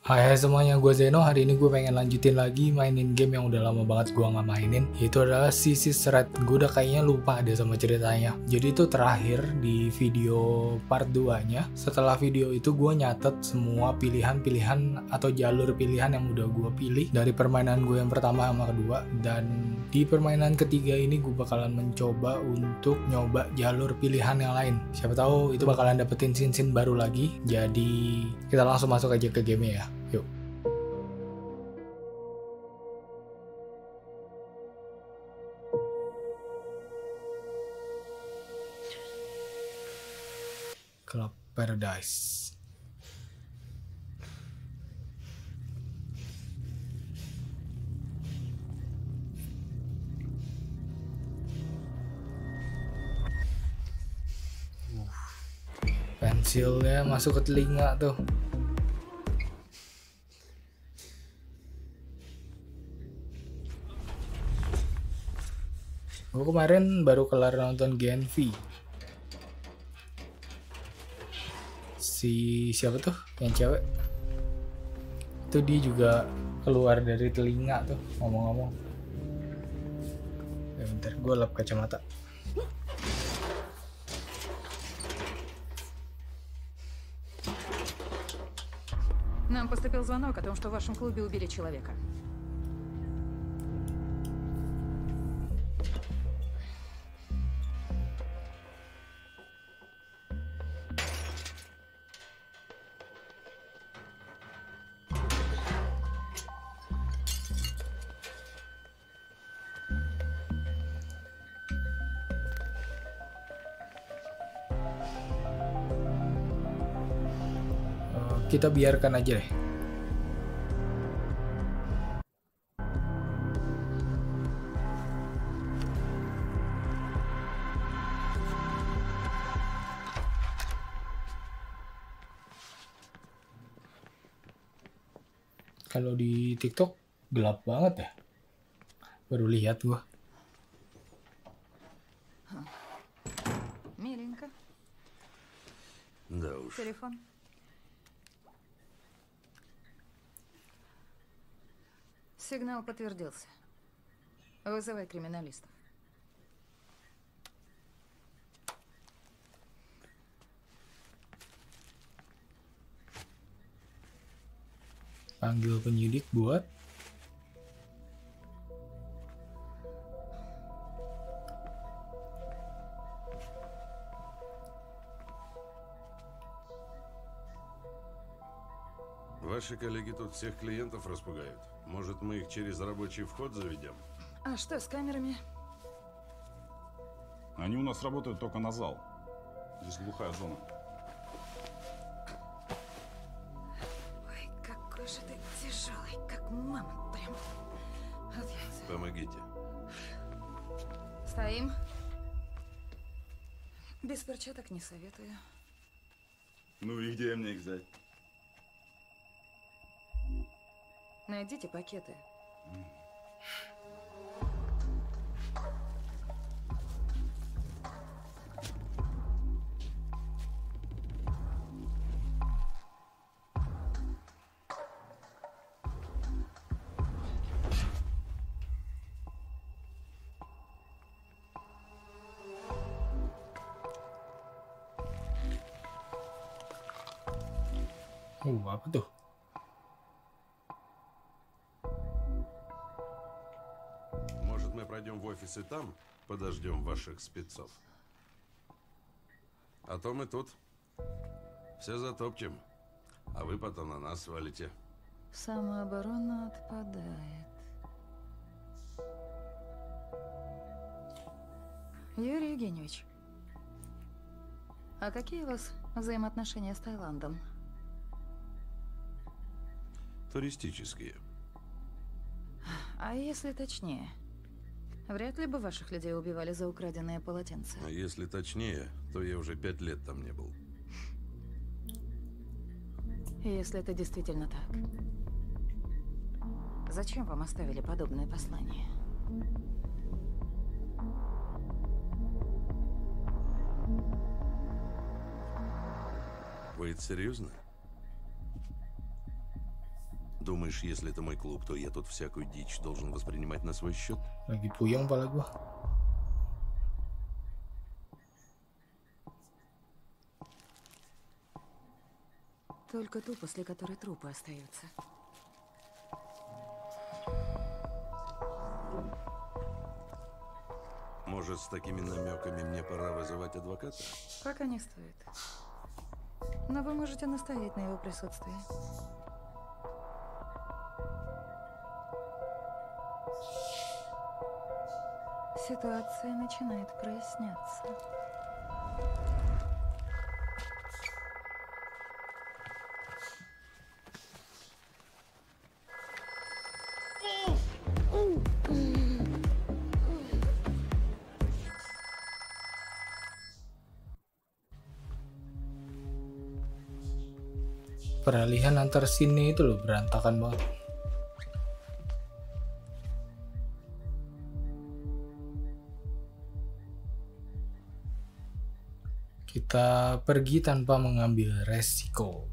Hai semuanya, gue Zeno. Hari ini gue pengen lanjutin lagi mainin game yang udah lama banget gue nggak mainin. Itu adalah Sisi Thread. Gue udah kayaknya lupa deh sama ceritanya. Jadi itu terakhir di video part 2-nya. Setelah video itu gue nyatet semua pilihan-pilihan atau jalur pilihan yang udah gue pilih dari permainan gue yang pertama sama kedua. Dan di permainan ketiga ini gue bakalan mencoba untuk nyoba jalur pilihan yang lain. Siapa tahu itu bakalan dapetin scene-scene baru lagi. Jadi kita langsung masuk aja ke game ya. Yuk. Club Paradise. Pensilnya masuk ke telinga tuh. Gue kemarin baru kelar nonton Genvi. Si siapa tuh yang cewek? Itu dia juga keluar dari telinga tuh ngomong-ngomong. Ya bentar, gue lap kacamata. Нам поступил звонок о том, что в вашем клубе убили человека. Kita biarkan aja deh. Kalau di TikTok gelap banget ya. Baru lihat gua. Миленько. Да уж. Телефон. Сигнал подтвердился. Вызывай криминалистов. Panggil penyidik buat Ваши коллеги тут всех клиентов распугают. Может, мы их через рабочий вход заведем? А что с камерами? Они у нас работают только на зал. Здесь глухая зона. Ой, какой же ты тяжелый, как мамонт прям. Вот я... Помогите. Стоим. Без перчаток не советую. Ну и где мне их взять? Найдите пакеты. apa tuh? Может, мы пройдем в офис и там подождем ваших спецов? А то мы тут все затопчем, а вы потом на нас свалите. Самооборона отпадает. Юрий Евгеньевич, а какие у вас взаимоотношения с Таиландом? Туристические. А если точнее? Вряд ли бы ваших людей убивали за украденные полотенца. А если точнее, то я уже 5 лет там не был. Если это действительно так, зачем вам оставили подобное послание? Вы это серьезно? Думаешь, если это мой клуб, то я тут всякую дичь должен воспринимать на свой счет? Lagi puyeng pala gua. Только ту, после которой трупы остаются. Может, с такими намеками мне пора вызывать адвоката? Пока не стоит. Но вы можете настоять на его присутствии. Ситуация начинает проясняться. Peralihan antar scene itu loh berantakan banget. Kita pergi tanpa mengambil resiko.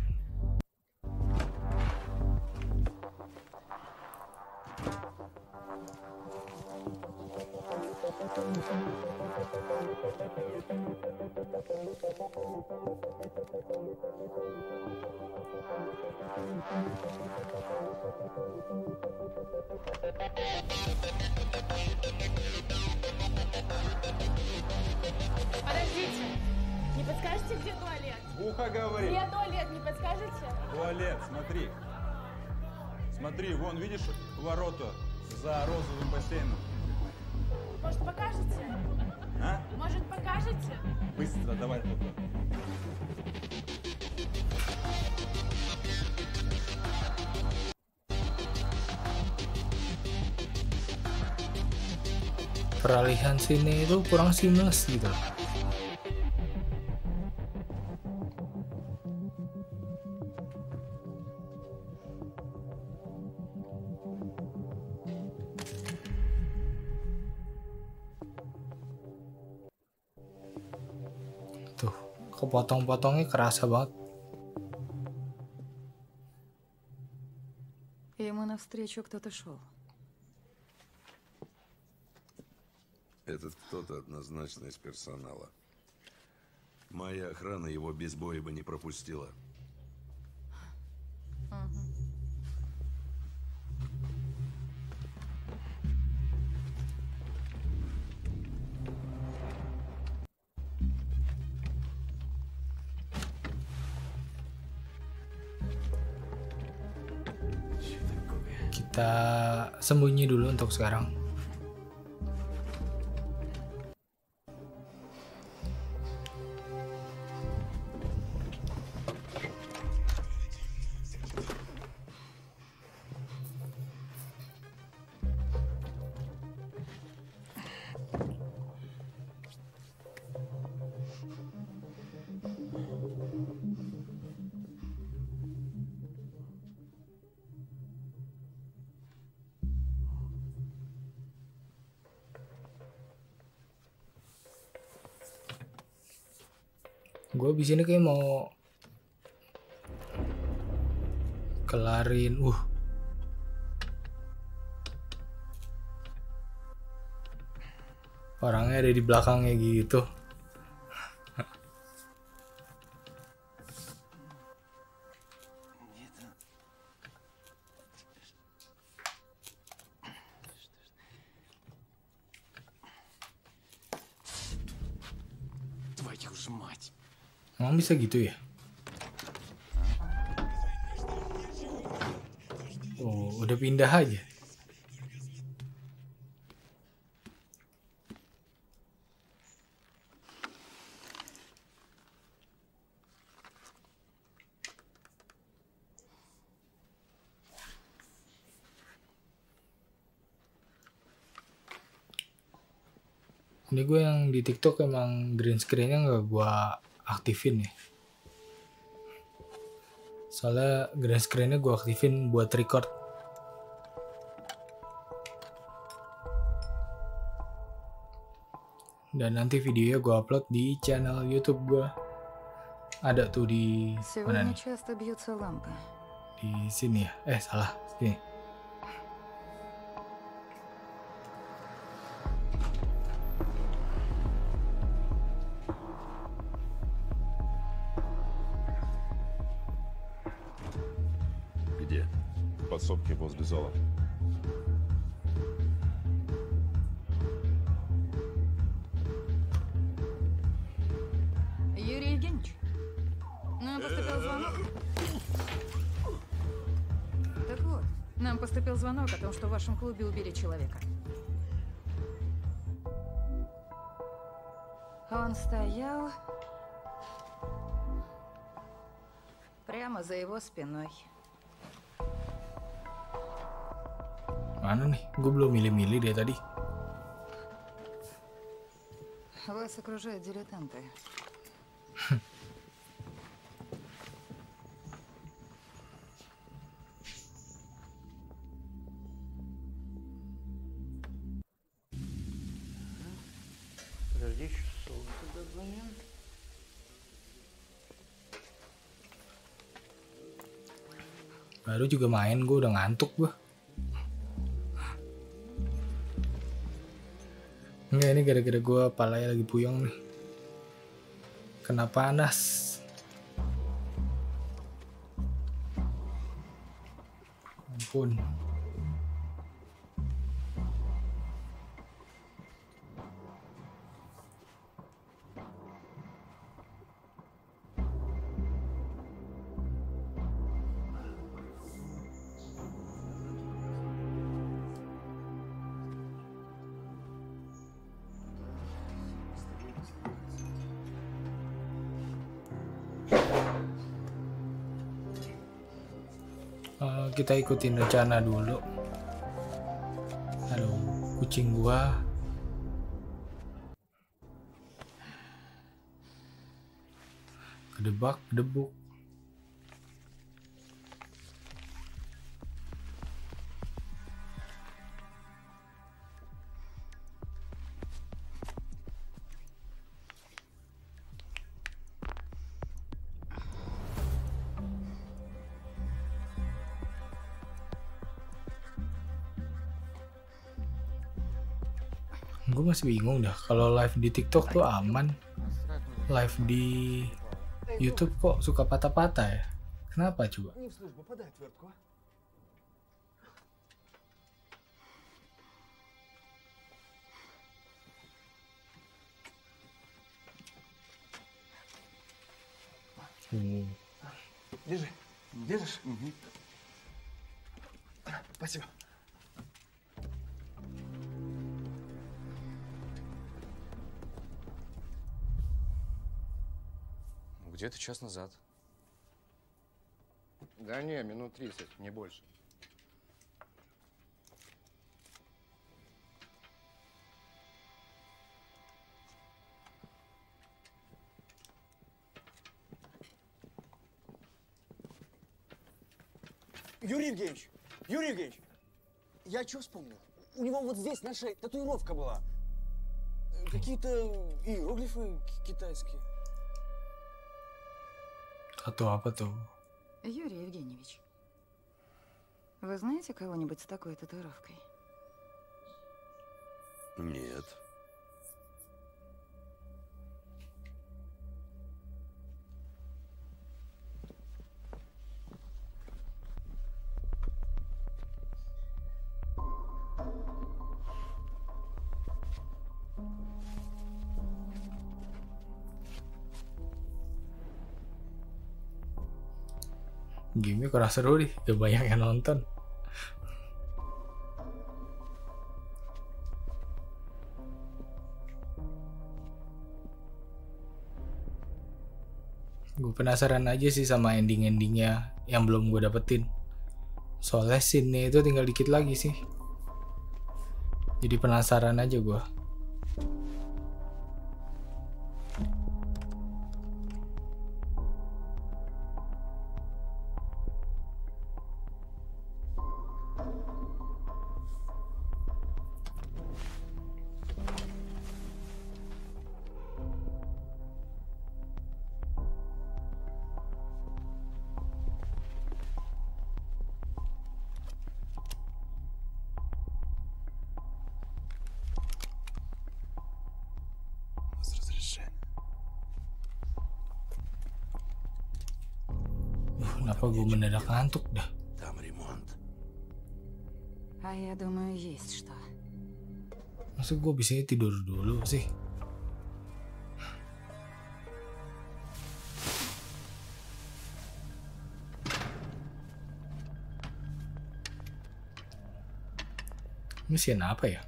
Подождите, не подскажете, где туалет? Ухо говорит. Где туалет, не подскажете? Туалет, смотри. Смотри, вон, видишь ворота за розовым бассейном? Может, покажете? А? Может, покажете? Быстро, давай туда. Peralihan scene itu kurang seamless gitu. Tuh, kepotong-potongnya kerasa banget. Ему навстречу кто-то шел. Этот кто-то однозначно из персонала. Моя охрана его без боя бы не пропустила. Kita sembunyi dulu untuk sekarang. Gue abis ini kayak mau kelarin orangnya ada di belakangnya gitu. Твою ж мать. Emang bisa gitu ya? Oh, udah pindah aja. Ini gue yang di TikTok emang green screen-nya nggak gue aktifin ya. Soalnya green screen-nya gue aktifin buat record. Dan nanti videonya gue upload di channel YouTube gue. Ada tuh di mana Сегодня nih? часто бьются лампы. Di sini ya? Salah. Sini. Где? В подсобке возле зала. Юрий Евгеньевич, нам поступил звонок. Так вот, нам поступил звонок о том, что в вашем клубе убили человека. Он стоял прямо за его спиной. Mana nih? Gue belum milih-milih dia tadi. Вас окружают дилетанты. Подожди, еще солнце догоним. Baru juga main, gue udah ngantuk gue. Enggak, ini gara-gara gue palanya lagi puyeng nih. Kena panas. Ampun. Kita ikutin rencana dulu. Aduh, kucing gua. Kedebak, kedebuk. Gue masih bingung dah, kalau live di TikTok tuh aman, live di YouTube kok suka patah-patah ya? Kenapa coba? Не в службу, подай отвертку, а? Держи. Держишь? Спасибо. Где-то час назад. Да не, минут 30, не больше. Юрий Евгеньевич! Юрий Евгеньевич! Я что вспомнил? У него вот здесь на шее татуировка была. Какие-то иероглифы китайские. Atau apa tuh? Юрий Евгеньевич, вы знаете кого-нибудь с такой татуировкой? Нет. Game-nya kurang seru nih, gak banyak yang nonton. Gue penasaran aja sih sama ending-endingnya yang belum gue dapetin. Soalnya scene-nya itu tinggal dikit lagi sih. Jadi penasaran aja gue. Kenapa gue mendadak ngantuk dah? Там ремонт. А я думаю, есть что. Masa gue bisa tidur dulu sih? Mesin apa ya?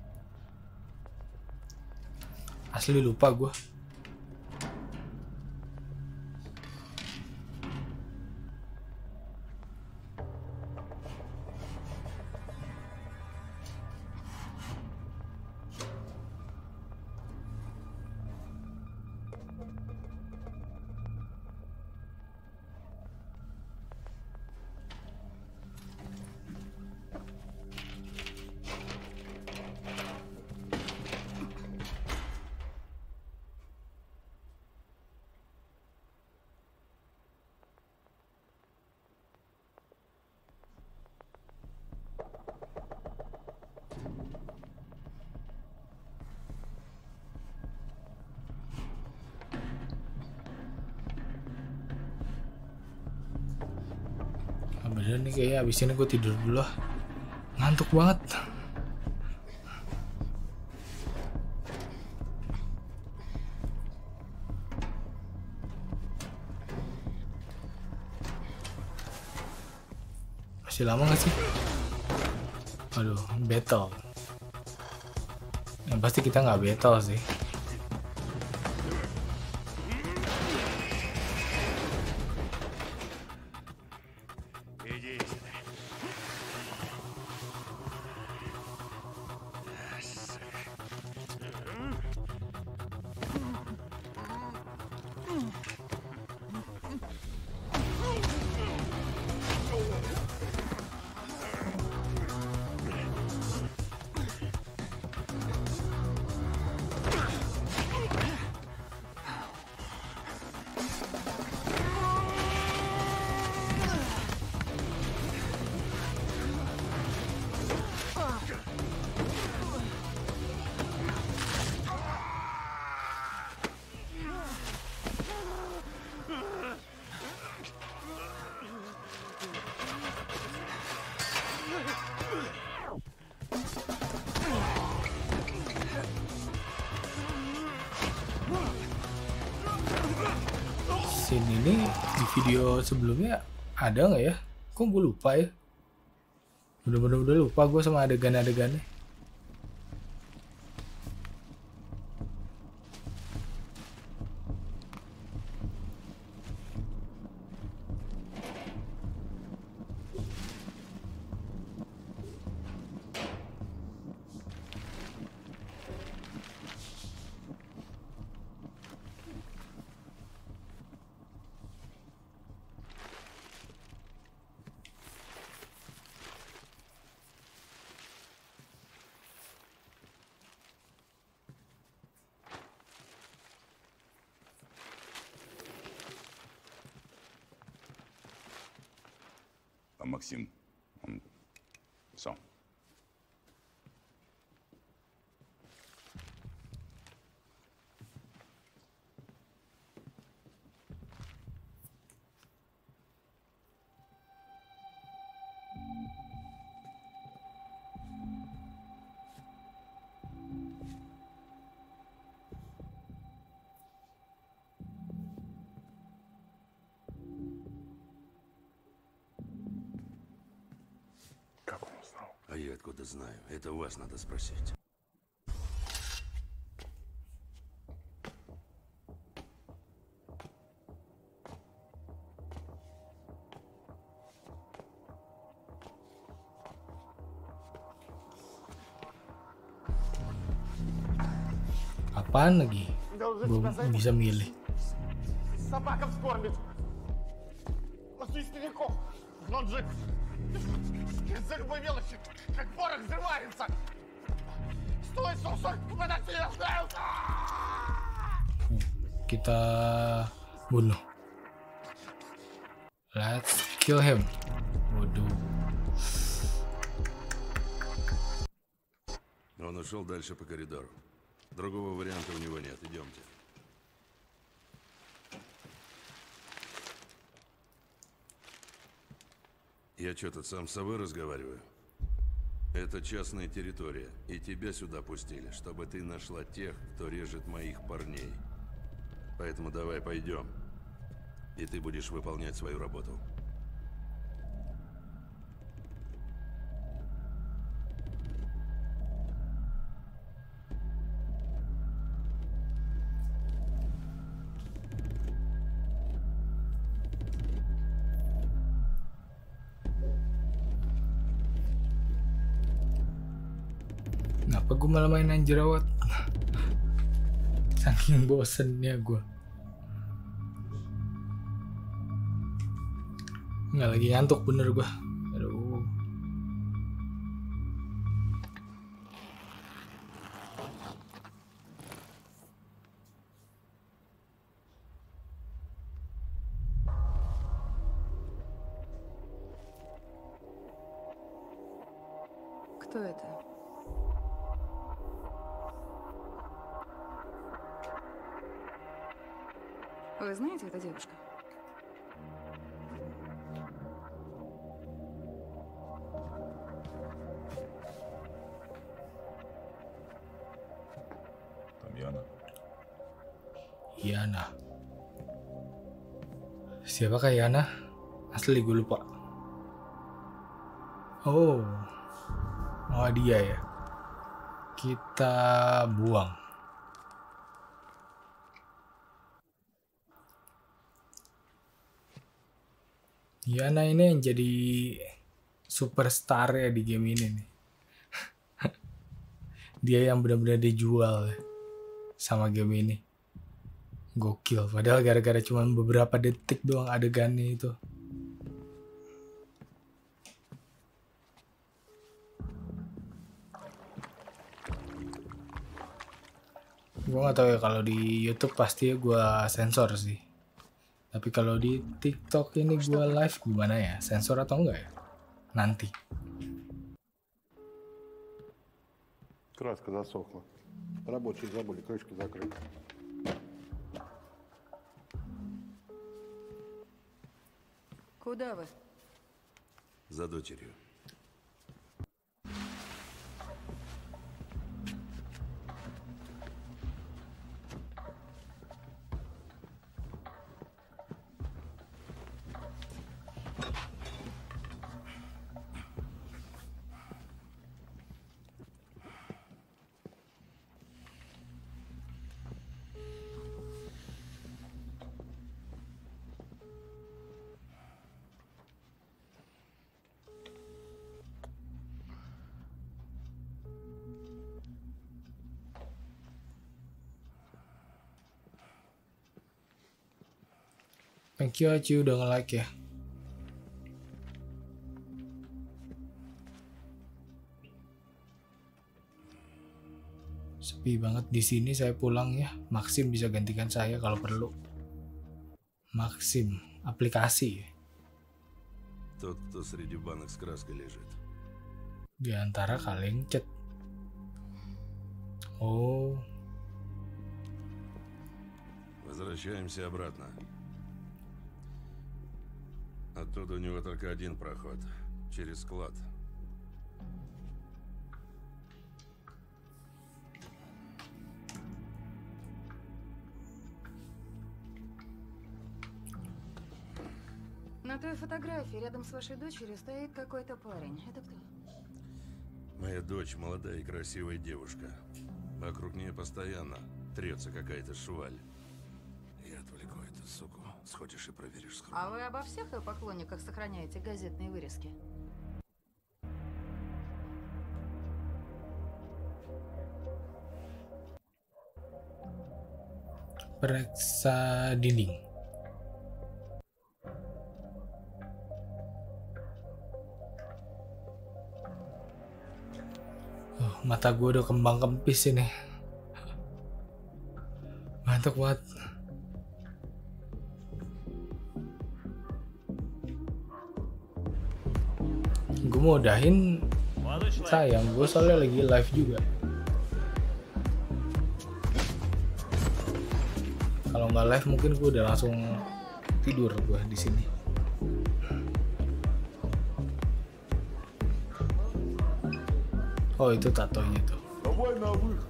Asli lupa gue. Bener nih kayaknya abis ini gue tidur dulu lah. Ngantuk banget. Masih lama gak sih? Aduh, battle. Yang pasti kita nggak battle sih. Scene ini di video sebelumnya ada nggak ya? Kok gue lupa ya? Udah lupa gue sama adegan-adegannya. А Максим, он сам. А я откуда знаю? Это вас надо спросить. Apaan lagi? Belum bisa milih. Собака вскормит. Свистовиков. Но он же из-за любой мелочи, как порох взрывается. Стой, сосок, подожди, я знаю. Kita bunuh. Let's kill him. Waduh. Он ушел дальше по коридору. Другого варианта у него нет. Идемте. Я что, тут сам с собой разговариваю? Это частная территория, и тебя сюда пустили, чтобы ты нашла тех, кто режет моих парней. Поэтому давай пойдем, и ты будешь выполнять свою работу. Kenapa gue malah mainan jerawat? Saking bosennya gue. Nggak, lagi ngantuk bener gue. Aduh. Кто это? Вы знаете эту девушку? Там Яна. Yana. Siapakah Yana? Asli gue lupa. Oh dia ya. Kita buang. Yana ini yang jadi superstar ya di game ini nih. Dia yang benar-benar dijual sama game ini. Gokil, padahal gara-gara cuma beberapa detik doang adegannya itu. Gue gak tahu ya, kalau di YouTube pasti gue sensor sih. Tapi kalau di TikTok ini gue live gimana ya? Sensor atau enggak ya? Nanti. Краска засохла. Рабочие забыли крышки закрыть. Куда вы? За дочерью. Thank you Aci udah nge-like ya. Sepi banget di sini, saya pulang ya. Maxim bisa gantikan saya kalau perlu. Maxim, aplikasi. Тот, кто среди банок с краской лежит. Di antara kaleng cat. Oh. Возвращаемся обратно. Оттуда у него только один проход. Через склад. На той фотографии рядом с вашей дочерью стоит какой-то парень. Это кто? Моя дочь молодая и красивая девушка. Вокруг нее постоянно трется какая-то шваль. Я отвлеку эту суку. Сходишь и проверишь схрон. А вы обо всех ее поклонниках сохраняете газетные вырезки? Periksa dinding. Mata gue udah kembang kempis ini. Mantap banget. Gue mau udahin, sayang gue soalnya lagi live juga. Kalau nggak live mungkin gue udah langsung tidur gue di sini. Oh, itu tatonya tuh. Давай на выход.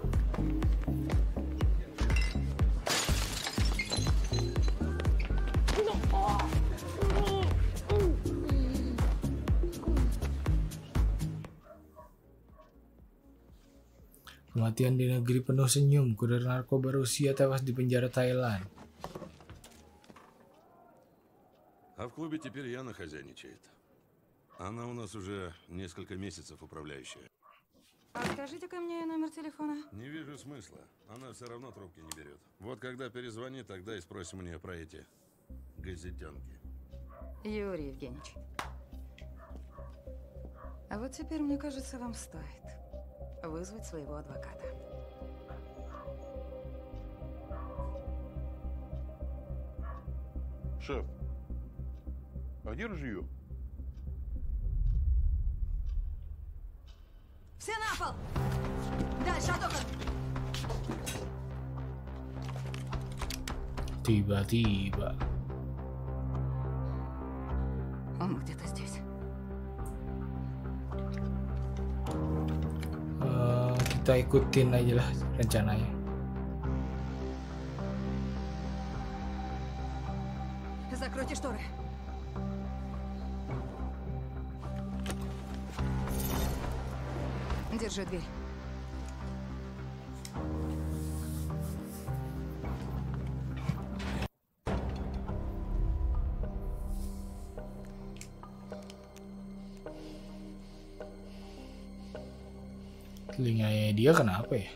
Kematian di negeri penuh senyum, kurir narkoba Rusia tewas di penjara Thailand. А в клубе теперь Яна хозяйничает. Она у нас уже несколько месяцев управляющая. А скажите-ка мне номер телефона. Не вижу смысла. Она все равно трубки не берет. Вот когда перезвонит, тогда и спроси мне про эти газетенки. Юрий Евгеньевич. А вот теперь, мне кажется, вам стоит вызвать своего адвоката. Шеф, а где ружье? Все на пол! Дальше от окон! Tiba-tiba. Он где-то здесь. Kita ikutin aja lah rencananya. Закройте шторы. Держи дверь. Telinganya dia kenapa ya?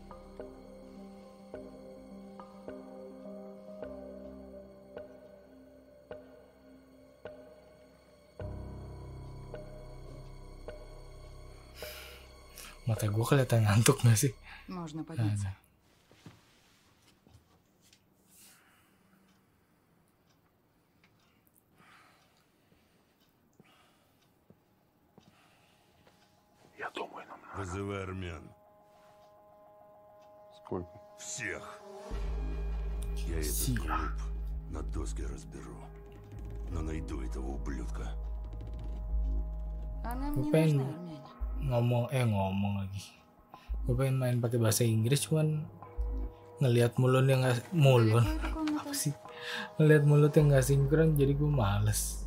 Mata gue kelihatan ngantuk gak sih? Можно подняться. Ada. Я думаю, нам надо. Вызывай армян. Сколько? Всех. Я этот Всех. клуб на доски разберу. Но найду этого ублюдка. А нам Gue не pengen нужны армяне. ngomong lagi. Gue pengen main pakai bahasa Inggris, cuman ngelihat mulut yang nggak mulut. Далеко эта комната? Apa sih? Ngelihat mulut yang nggak sinkron, jadi gue males.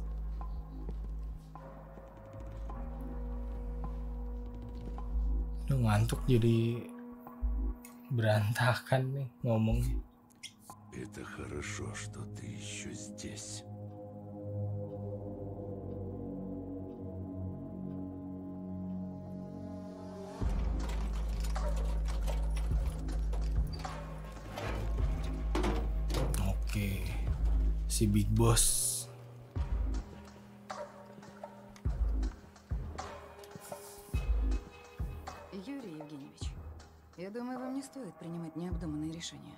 Udah ngantuk jadi berantakan nih ngomongnya. Это хорошо, что ты еще здесь. Oke, si Big Boss. Юрий Евгеньевич, я думаю, вам не стоит принимать необдуманные решения.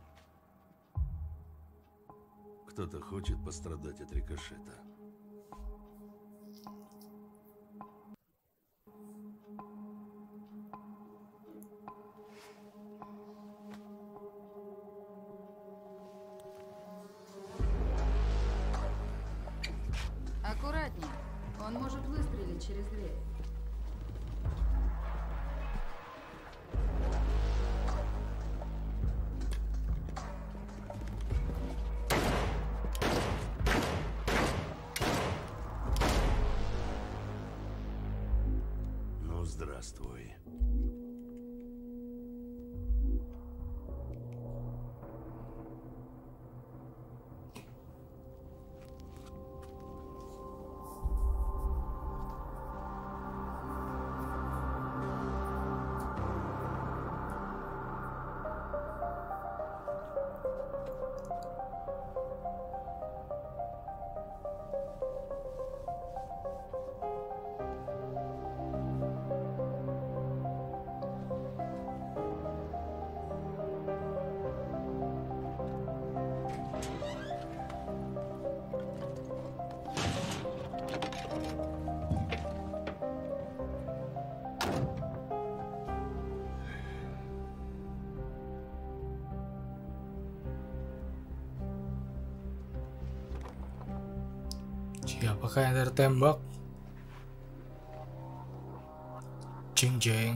Кто-то хочет пострадать от рикошета. Аккуратнее. Он может выстрелить через дверь. Ну, здравствуй. Siapakah yang tertembak? Jeng jeng.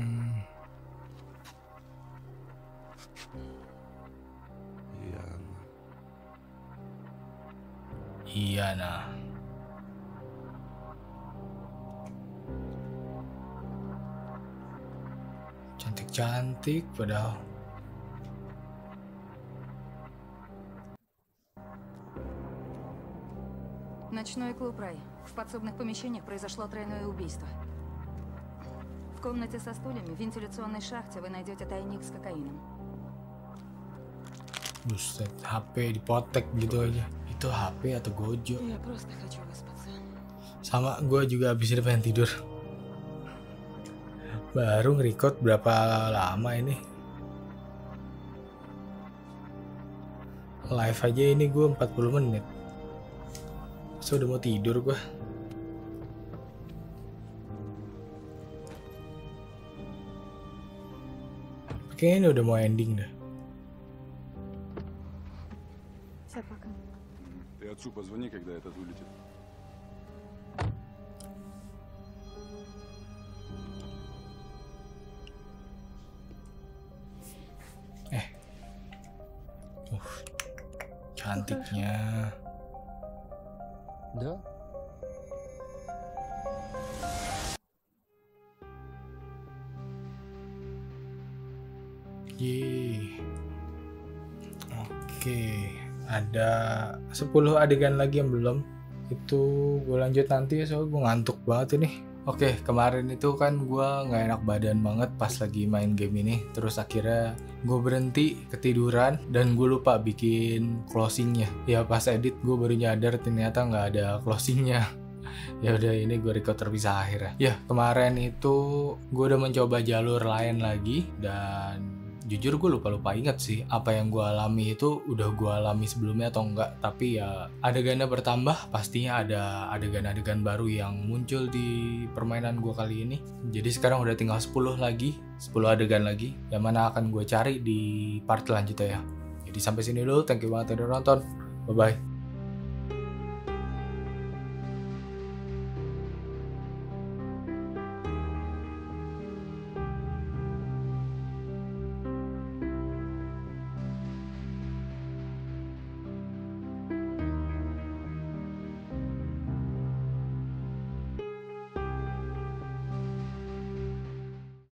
Iya nah. Cantik-cantik padahal. Ночной клуб «Рай». В подсобных помещениях произошло тройное убийство. В комнате со стульями в вентиляционной шахте вы найдете тайник с кокаином. Buset, HP dipotek gitu aja. Itu HP atau Gojo? Я просто хочу выспаться. Sama gue juga abis ini pengen tidur. Baru nge-record berapa lama ini? Live aja ini gue 40 menit. So udah mau tidur gue. Kayaknya ini udah mau ending dah. Все, пока. Ты отцу позвони, когда этот вылетит. Cantiknya. Да? Yeay. Oke, ada 10 adegan lagi yang belum. Itu gue lanjut nanti ya, soalnya gue ngantuk banget ini. Oke, kemarin itu kan gue nggak enak badan banget pas lagi main game ini. Terus akhirnya gue berhenti ketiduran dan gue lupa bikin closingnya. Ya pas edit gue baru nyadar ternyata nggak ada closingnya. Ya udah, ini gue record terpisah akhirnya. Ya kemarin itu gue udah mencoba jalur lain lagi dan jujur gue lupa ingat sih apa yang gue alami itu udah gue alami sebelumnya atau enggak. Tapi ya adegannya bertambah, pastinya ada adegan-adegan baru yang muncul di permainan gue kali ini. Jadi sekarang udah tinggal 10 adegan lagi yang mana akan gue cari di part selanjutnya ya. Jadi sampai sini dulu, thank you banget udah nonton, bye bye.